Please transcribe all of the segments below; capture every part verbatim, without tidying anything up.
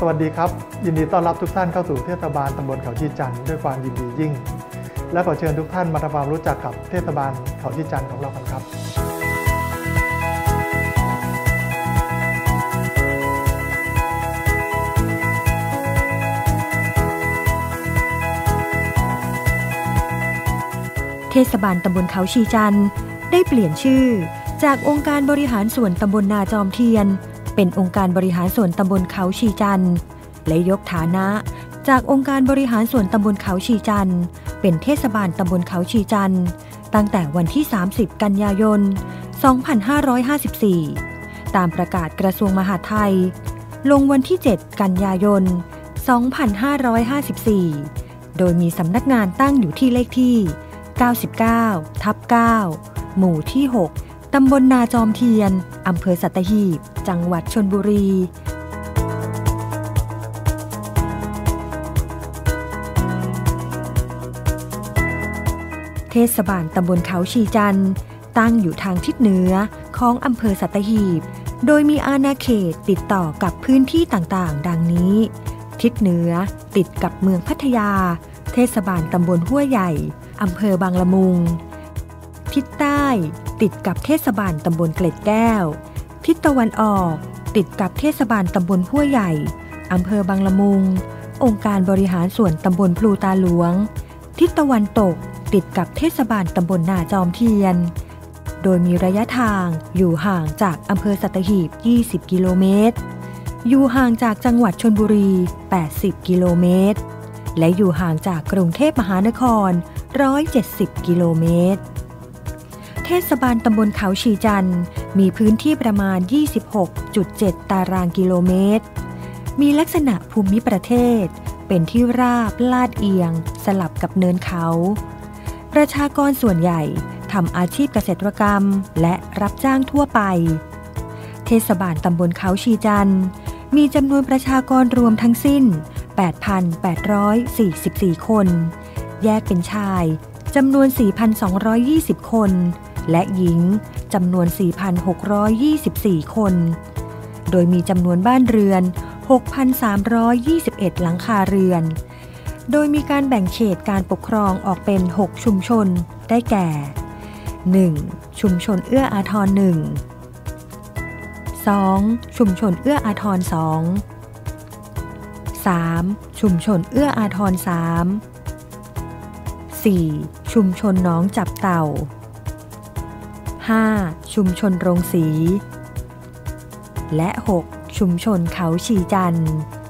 วัสดีครับยินดีต้อนรับทุกท่านเข้าสู่เทศบาลตำบลเขาชีจันทร์ด้วยความยินดียิ่งและขอเชิญทุกท่านมาทำความรู้จักกับเทศบาลเขาชีจันทร์ของเรากันครับเทศบาลตำบลเขาชีจันทร์ได้เปลี่ยนชื่อจากองค์การบริหารส่วนตำบลนาจอมเทียนเป็นองค์การบริหารส่วนตำบลเขาชีจันทร์และยกฐานะจากองค์การบริหารส่วนตำบลเขาชีจันทร์เป็นเทศบาลตำบลเขาชีจันทร์ตั้งแต่วันที่สามสิบกันยายนสองพันห้าร้อยห้าสิบสี่ตามประกาศกระทรวงมหาดไทยลงวันที่เจ็ดกันยายนสองพันห้าร้อยห้าสิบสี่โดยมีสำนักงานตั้งอยู่ที่เลขที่เก้าสิบเก้าทับเก้าหมู่ที่หกตำบลนาจอมเทียนอำเภอสัตหีบจังหวัดชลบุรีเทศบาลตำบลเขาชีจันทร์ตั้งอยู่ทางทิศเหนือของอำเภอสัตหีบโดยมีอาณาเขตติดต่อกับพื้นที่ต่างๆดังนี้ทิศเหนือติดกับเมืองพัทยาเทศบาลตำบลห้วยใหญ่อำเภอบางละมุงทิศใต้ติดกับเทศบาลตำบลเกล็ดแก้วทิศตะวันออกติดกับเทศบาลตำบลห้วยใหญ่อำเภอบางละมุงองค์การบริหารส่วนตำบลพลูตาหลวงทิศตะวันตกติดกับเทศบาลตำบลนาจอมเทียนโดยมีระยะทางอยู่ห่างจากอำเภอสัตหีบยี่สิบกิโลเมตรอยู่ห่างจากจังหวัดชลบุรีแปดสิบกิโลเมตรและอยู่ห่างจากกรุงเทพมหานครหนึ่งร้อยเจ็ดสิบกิโลเมตรเทศบาลตำบลเขาชีจันทร์มีพื้นที่ประมาณ ยี่สิบหกจุดเจ็ด ตารางกิโลเมตรมีลักษณะภูมิประเทศเป็นที่ราบลาดเอียงสลับกับเนินเขาประชากรส่วนใหญ่ทำอาชีพเกษตรกรรมและรับจ้างทั่วไปเทศบาลตำบลเขาชีจันทร์มีจำนวนประชากรรวมทั้งสิ้น แปดพันแปดร้อยสี่สิบสี่ คนแยกเป็นชายจำนวน สี่พันสองร้อยยี่สิบ คนและหญิงจำนวน สี่พันหกร้อยยี่สิบสี่ คนโดยมีจำนวนบ้านเรือน หกพันสามร้อยยี่สิบเอ็ด หลังคาเรือนโดยมีการแบ่งเขตการปกครองออกเป็น หก ชุมชนได้แก่ หนึ่ง ชุมชนเอื้ออาทร หนึ่ง สอง ชุมชนเอื้ออาทร สอง สาม ชุมชนเอื้ออาทร สาม สี่ ชุมชนหนองจับเต่า ห้า ชุมชนโรงสีและ หก ชุมชนเขาชีจันทร์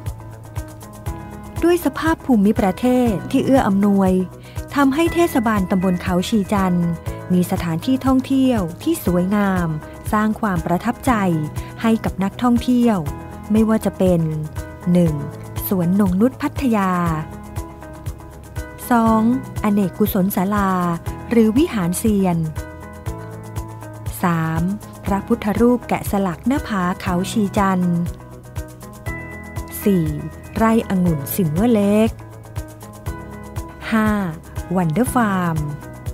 ด้วยสภาพภูมิประเทศที่เอื้ออำนวยทำให้เทศบาลตำบลเขาชีจันทร์มีสถานที่ท่องเที่ยวที่สวยงามสร้างความประทับใจให้กับนักท่องเที่ยวไม่ว่าจะเป็น หนึ่ง สวนนงนุชพัทยา สอง อเนกกุศลศาลาหรือวิหารเซียน สาม พระพุทธรูปแกะสลักหน้าผาเขาชีจันทร์ สี่ ไร่องุ่นสินเวอร์เล็ก ห้า วันเดอร์ฟาร์ม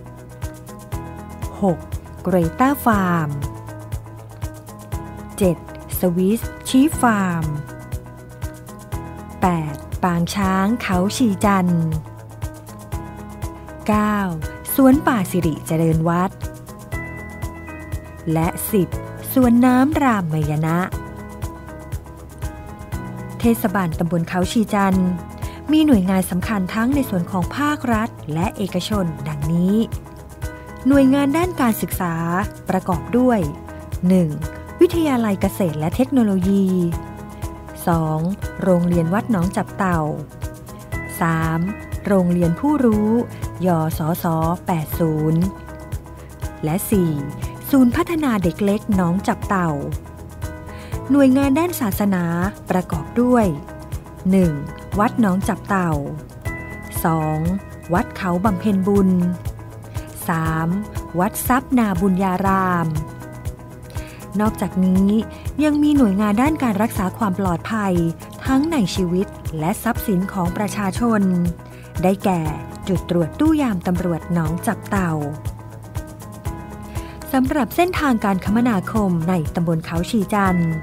หก เกรต้าฟาร์ม เจ็ด สวิสชีฟฟาร์ม แปด ปางช้างเขาชีจันทร์ เก้า สวนป่าสิริเจริญวัดและสิบสวนน้ำรามยณะเทศบาลตำบลเขาชีจันทร์มีหน่วยงานสำคัญทั้งในส่วนของภาครัฐและเอกชนดังนี้หน่วยงานด้านการศึกษาประกอบด้วย หนึ่ง วิทยาลัยเกษตรและเทคโนโลยี สอง โรงเรียนวัดหนองจับเต่า สาม โรงเรียนผู้รู้ยสส แปดสิบ และ สี่ ศูนย์พัฒนาเด็กเล็กหนองจับเต่าหน่วยงานด้านศาสนาประกอบด้วย หนึ่ง วัดหนองจับเต่า สอง วัดเขาบำเพ็ญบุญ สาม วัดทรัพย์นาบุญญารามนอกจากนี้ยังมีหน่วยงานด้านการรักษาความปลอดภัยทั้งในชีวิตและทรัพย์สินของประชาชนได้แก่จุดตรวจตู้ยามตำรวจหนองจับเต่าสำหรับเส้นทางการคมนาคมในตำบลเขาชีจันทร์ส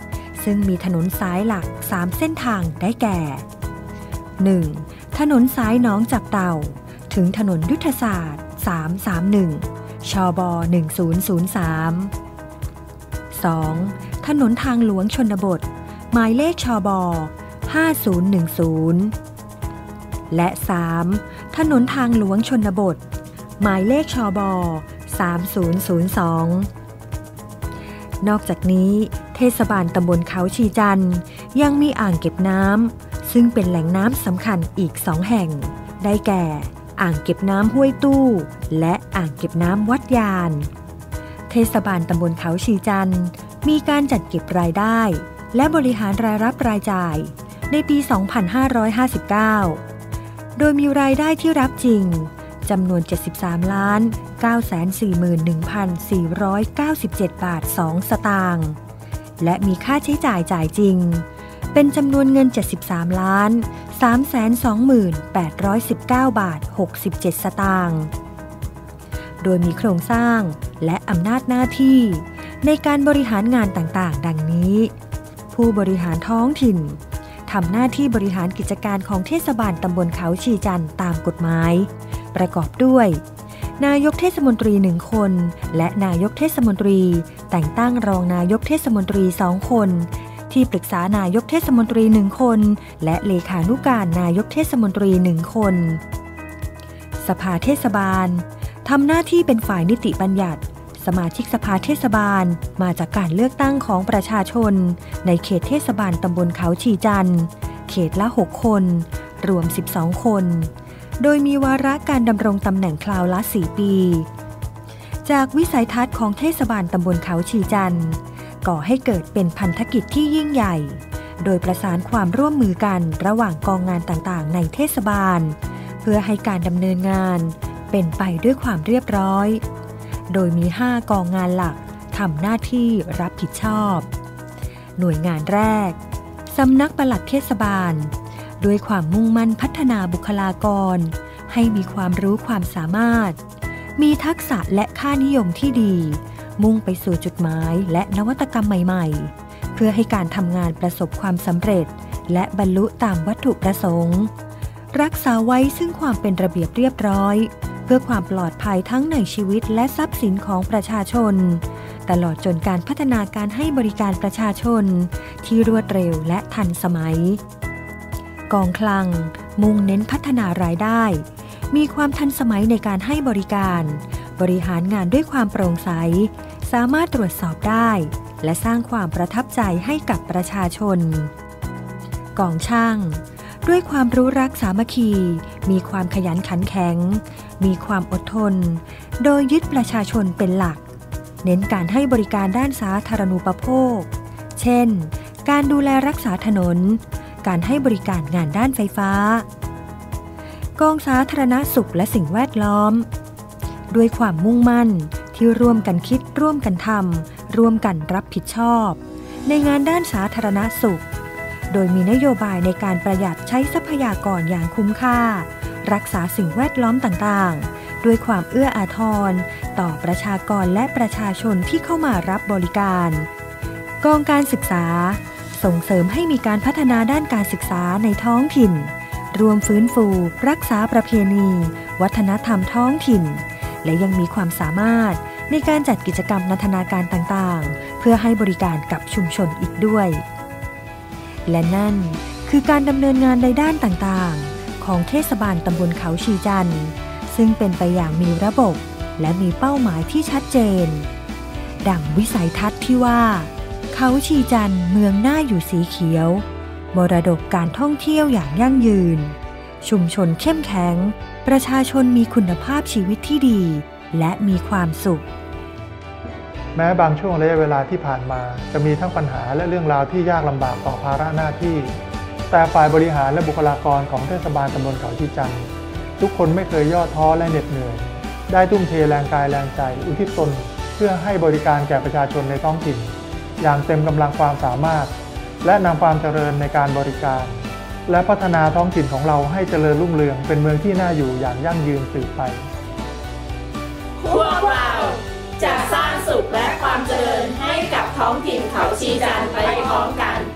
ซึ่งมีถนนสายหลักสามเส้นทางได้แก่ หนึ่ง. ถนนสายหนองจับเต่าถึงถนนยุทธศาสตร์สามสามหนึ่งชบหนึ่งศูนย์ศูนย์สาม สอง. ถนนทางหลวงชนบทหมายเลขชบห้าศูนย์หนึ่งศูนย์และ สาม. ถนนทางหลวงชนบทหมายเลขชบสามศูนย์ศูนย์สอง นอกจากนี้เทศบาลตำบลเขาชีจันทร์ยังมีอ่างเก็บน้ำซึ่งเป็นแหล่งน้ำสำคัญอีกสองแห่งได้แก่อ่างเก็บน้ำห้วยตู้และอ่างเก็บน้ำวัดยานเทศบาลตำบลเขาชีจันทร์มีการจัดเก็บรายได้และบริหารรายรับรายจ่ายในปี สองพันห้าร้อยห้าสิบเก้า โดยมีรายได้ที่รับจริงจำนวน เจ็ดสิบสามล้านเก้าแสนสี่หมื่นหนึ่งพันสี่ร้อยเก้าสิบเจ็ด บาท สอง สตางค์และมีค่าใช้จ่ายจ่ายจริงเป็นจำนวนเงิน เจ็ดสิบสามล้านสามแสนสองหมื่นแปดร้อยสิบเก้า บาท หกสิบเจ็ด สตางค์โดยมีโครงสร้างและอำนาจหน้าที่ในการบริหารงานต่างๆดังนี้ผู้บริหารท้องถิ่นทำหน้าที่บริหารกิจการของเทศบาลตำบลเขาชีจันทร์ตามกฎหมายประกอบด้วยนายกเทศมนตรีหนึ่งคนและนายกเทศมนตรีแต่งตั้งรองนายกเทศมนตรีสองคนที่ปรึกษานายกเทศมนตรีหนึ่งคนและเลขานุการนายกเทศมนตรีหนึ่งคนสภาเทศบาลทำหน้าที่เป็นฝ่ายนิติบัญญัติสมาชิกสภาเทศบาลมาจากการเลือกตั้งของประชาชนในเขตเทศบาลตำบลเขาชีจันทร์เขตละหกคนรวมสิบสองคนโดยมีวาระการดำรงตำแหน่งคราวละสี่ปีจากวิสัยทัศน์ของเทศบาลตำบลเขาชีจันทร์ก่อให้เกิดเป็นพันธกิจที่ยิ่งใหญ่โดยประสานความร่วมมือกันระหว่างกองงานต่างๆในเทศบาลเพื่อให้การดำเนินงานเป็นไปด้วยความเรียบร้อยโดยมีห้ากองงานหลักทำหน้าที่รับผิดชอบหน่วยงานแรกสำนักปลัดเทศบาลด้วยความมุ่งมั่นพัฒนาบุคลากรให้มีความรู้ความสามารถมีทักษะและค่านิยมที่ดีมุ่งไปสู่จุดหมายและนวัตกรรมใหม่ๆเพื่อให้การทำงานประสบความสำเร็จและบรรลุตามวัตถุประสงค์รักษาไว้ซึ่งความเป็นระเบียบเรียบร้อยเพื่อความปลอดภัยทั้งในชีวิตและทรัพย์สินของประชาชนตลอดจนการพัฒนาการให้บริการประชาชนที่รวดเร็วและทันสมัยกองคลังมุ่งเน้นพัฒนารายได้มีความทันสมัยในการให้บริการบริหารงานด้วยความโปร่งใสสามารถตรวจสอบได้และสร้างความประทับใจให้กับประชาชนกองช่างด้วยความรู้รักสามัคคีมีความขยันขันแข็งมีความอดทนโดยยึดประชาชนเป็นหลักเน้นการให้บริการด้านสาธารณูปโภคเช่นการดูแลรักษาถนนการให้บริการงานด้านไฟฟ้ากองสาธารณสุขและสิ่งแวดล้อมด้วยความมุ่งมั่นที่ร่วมกันคิดร่วมกันทำร่วมกันรับผิดชอบในงานด้านสาธารณสุขโดยมีนโยบายในการประหยัดใช้ทรัพยากรอย่างคุ้มค่ารักษาสิ่งแวดล้อมต่างๆด้วยความเอื้ออาทรต่อประชากรและประชาชนที่เข้ามารับบริการกองการศึกษาส่งเสริมให้มีการพัฒนาด้านการศึกษาในท้องถิ่นรวมฟื้นฟูรักษาประเพณีวัฒนธรรมท้องถิ่นและยังมีความสามารถในการจัดกิจกรรมนันทนาการต่างๆเพื่อให้บริการกับชุมชนอีกด้วยและนั่นคือการดำเนินงานในด้านต่างๆของเทศบาลตำบลเขาชีจันทร์ซึ่งเป็นไปอย่างมีระบบและมีเป้าหมายที่ชัดเจนดังวิสัยทัศน์ที่ว่าเขาชีจันทร์เมืองน่าอยู่สีเขียวมรดกการท่องเที่ยวอย่างยั่งยืนชุมชนเข้มแข็งประชาชนมีคุณภาพชีวิตที่ดีและมีความสุขแม้บางช่วงระยะเวลาที่ผ่านมาจะมีทั้งปัญหาและเรื่องราวที่ยากลำบากต่อภาระหน้าที่แต่ฝ่ายบริหารและบุคลากรของเทศบาลตำบลเขาชีจันทร์ทุกคนไม่เคยย่อท้อและเหน็ดเหนื่อยได้ทุ่มเทแรงกายแรงใจอุทิศตนเพื่อให้บริการแก่ประชาชนในท้องถิ่นอย่างเต็มกำลังความสามารถและนำความเจริญในการบริการและพัฒนาท้องถิ่นของเราให้เจริญรุ่งเรืองเป็นเมืองที่น่าอยู่อย่างยั่งยืนสืบไปพวกเราจะสร้างสุขและความเจริญให้กับท้องถิ่นเขาชีจันทร์ไปพร้อมกัน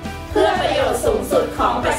ของแป